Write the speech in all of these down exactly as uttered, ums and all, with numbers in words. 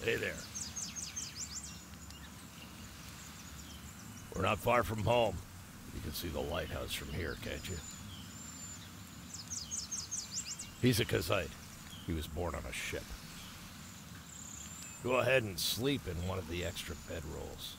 Hey there. We're not far from home. You can see the lighthouse from here, can't you? He's a Kazite. He was born on a ship. Go ahead and sleep in one of the extra bedrolls.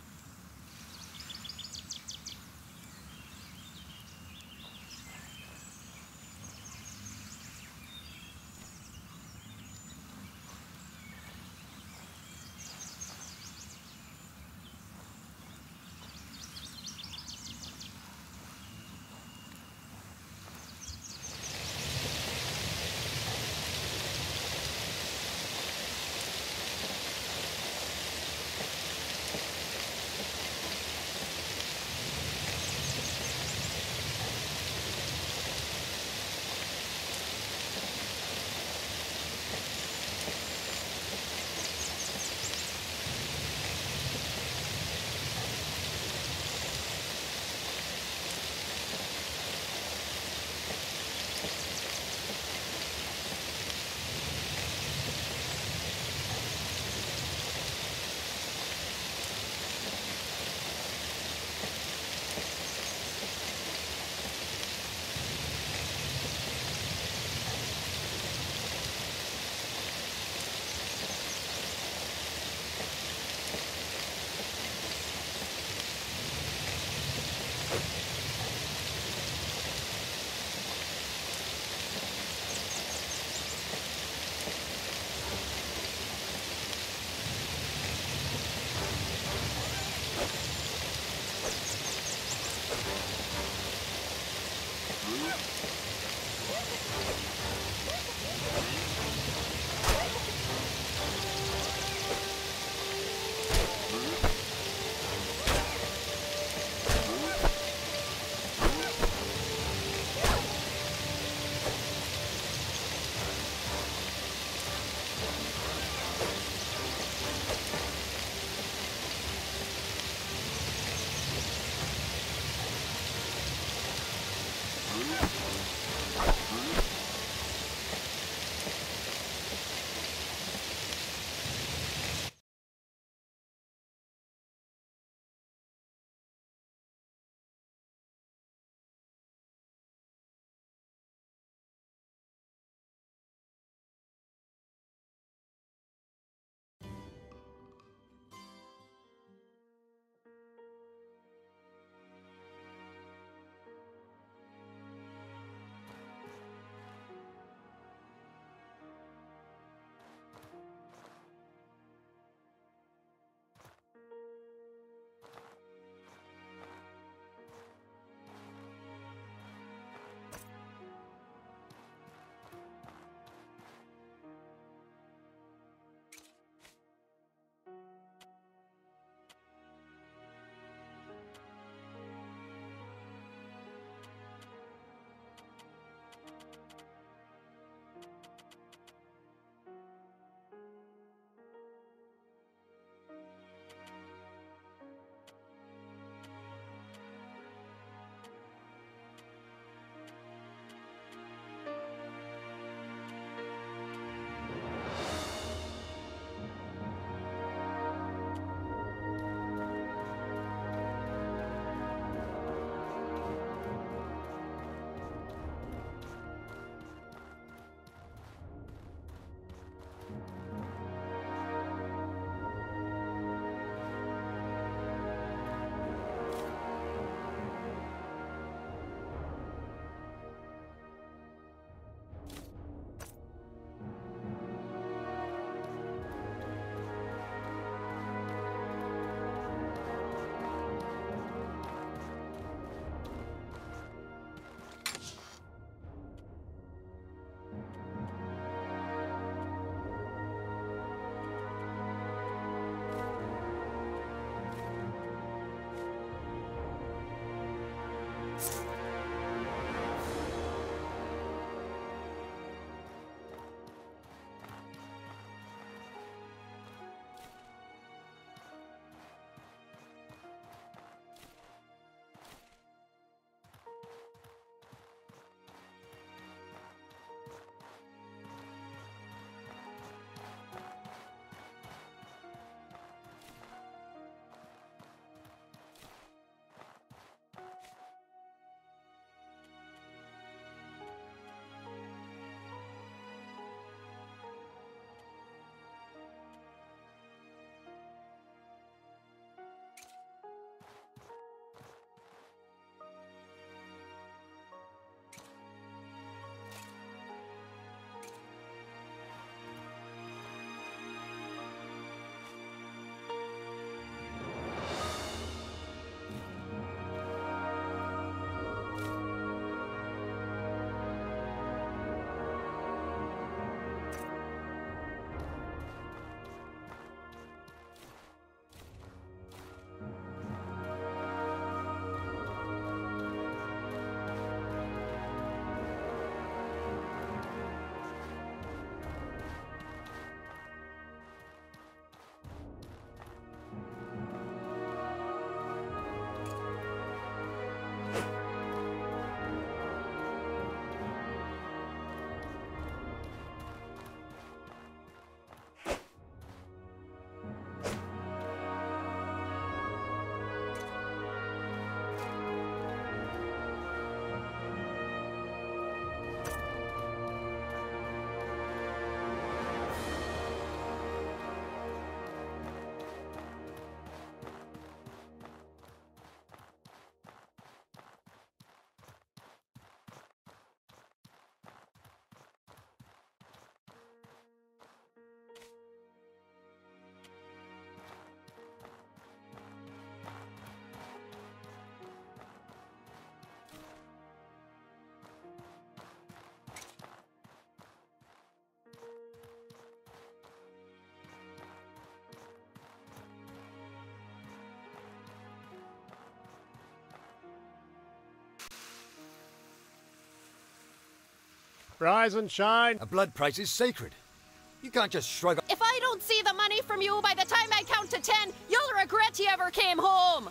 Rise and shine. A blood price is sacred. You can't just shrug off. If I don't see the money from you by the time I count to ten, you'll regret you ever came home!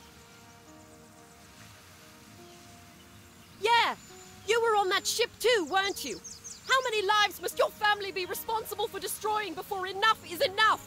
Yeah, you were on that ship too, weren't you? How many lives must your family be responsible for destroying before enough is enough?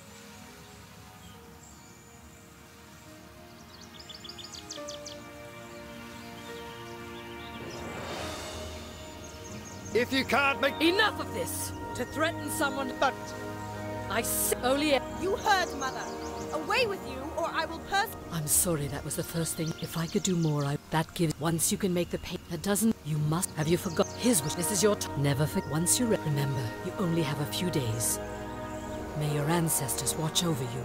If you can't make... Enough of this! To threaten someone, but... I say only... You heard, Mother. Away with you, or I will pers- I'm sorry, that was the first thing. If I could do more, I... That gives... Once you can make the pay... That doesn't... You must... Have you forgot? His wish. This is your time. Never forget. Once you re remember, you only have a few days. May your ancestors watch over you.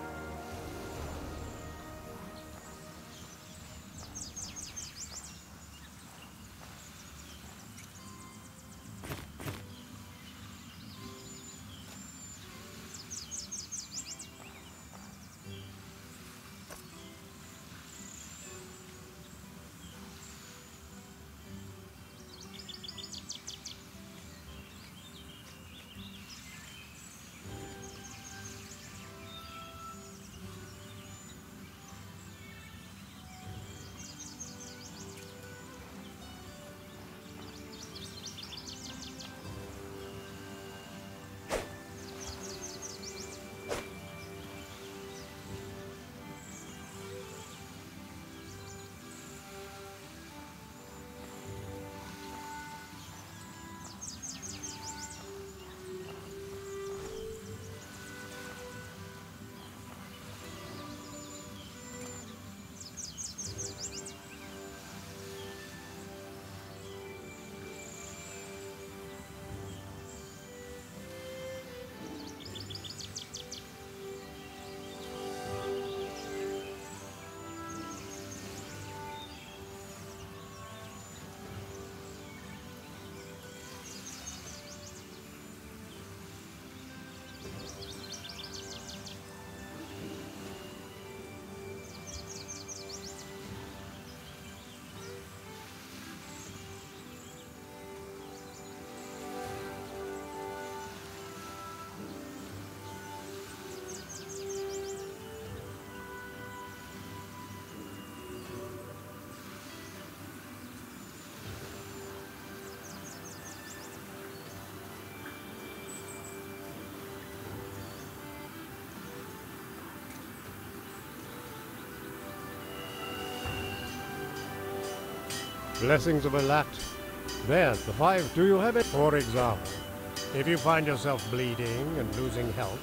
Blessings of Alat. There's the five. Do you have it? For example, if you find yourself bleeding and losing health,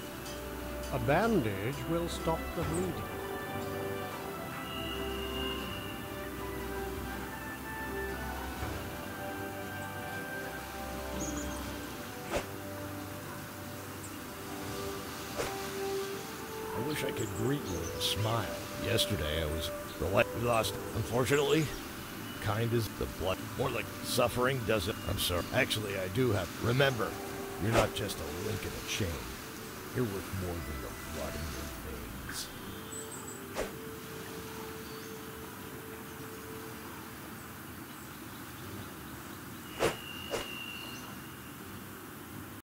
a bandage will stop the bleeding. I wish I could greet you with a smile. Yesterday I was the light we lost. Unfortunately, kind is the blood. More like suffering doesn't. I'm sorry. Actually, I do have. Remember, you're not just a link in a chain. You're worth more than your blood and your